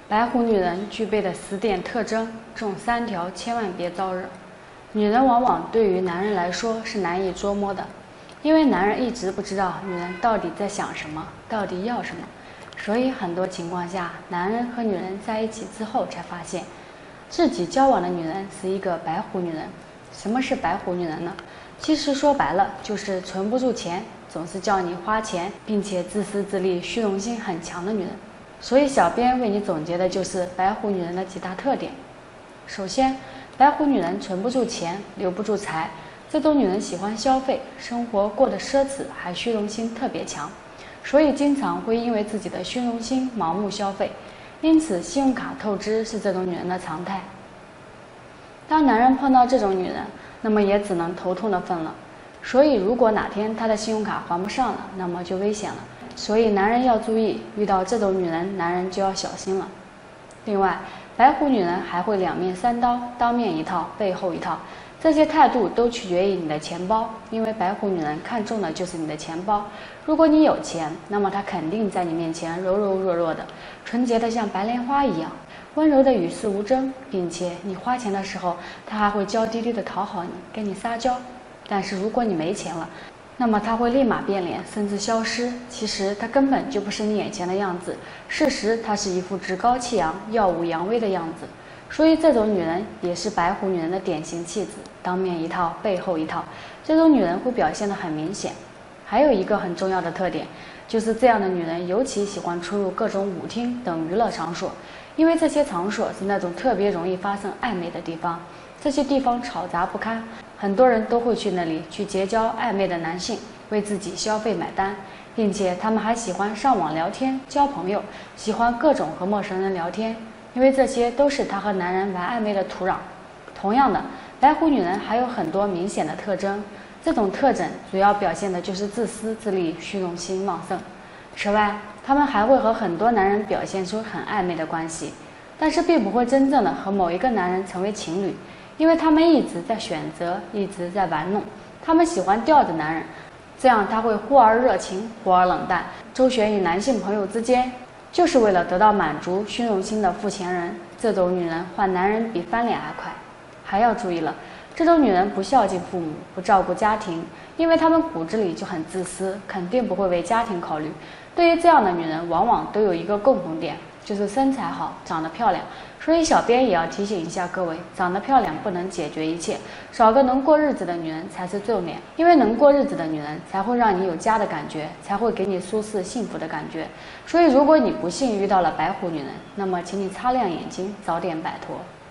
白虎女人具备的10点特征，中3条千万别招惹。女人往往对于男人来说是难以捉摸的，因为男人一直不知道女人到底在想什么，到底要什么，所以很多情况下，男人和女人在一起之后才发现，自己交往的女人是一个白虎女人。什么是白虎女人呢？其实说白了就是存不住钱，总是叫你花钱，并且自私自利、虚荣心很强的女人。所以小编为你总结的就是白虎女人的几大特点。首先，白虎女人存不住钱，留不住财，这种女人喜欢消费，生活过得奢侈，还虚荣心特别强，所以经常会因为自己的虚荣心盲目消费，因此信用卡透支是这种女人的常态。当男人碰到这种女人，那么也只能头痛的份了。所以如果哪天他的信用卡还不上了，那么就危险了。所以男人要注意，遇到这种女人，男人就要小心了。另外，白虎女人还会两面三刀，当面一套，背后一套，这些态度都取决于你的钱包，因为白虎女人看重的就是你的钱包。如果你有钱，那么她肯定在你面前柔柔弱弱的，纯洁的像白莲花一样，温柔的与世无争，并且你花钱的时候，她还会娇滴滴的讨好你，跟你撒娇。但是如果你没钱了，那么她会立马变脸，甚至消失。其实她根本就不是你眼前的样子，事实她是一副趾高气扬、耀武扬威的样子。所以这种女人也是白虎女人的典型气质，当面一套，背后一套，这种女人会表现得很明显。还有一个很重要的特点，就是这样的女人尤其喜欢出入各种舞厅等娱乐场所，因为这些场所是那种特别容易发生暧昧的地方，这些地方吵杂不堪，很多人都会去那里去结交暧昧的男性，为自己消费买单，并且他们还喜欢上网聊天交朋友，喜欢各种和陌生人聊天，因为这些都是他和男人玩暧昧的土壤。同样的，白虎女人还有很多明显的特征，这种特征主要表现的就是自私自利、虚荣心旺盛。此外，他们还会和很多男人表现出很暧昧的关系，但是并不会真正的和某一个男人成为情侣，因为他们一直在选择，一直在玩弄，他们喜欢吊着男人，这样他会忽而热情，忽而冷淡，周旋于男性朋友之间，就是为了得到满足虚荣心的付钱人。这种女人换男人比翻脸还快。还要注意了，这种女人不孝敬父母，不照顾家庭，因为她们骨子里就很自私，肯定不会为家庭考虑。对于这样的女人，往往都有一个共同点，就是身材好，长得漂亮。所以小编也要提醒一下各位，长得漂亮不能解决一切，找个能过日子的女人才是重点，因为能过日子的女人才会让你有家的感觉，才会给你舒适幸福的感觉。所以如果你不幸遇到了白虎女人，那么请你擦亮眼睛，早点摆脱。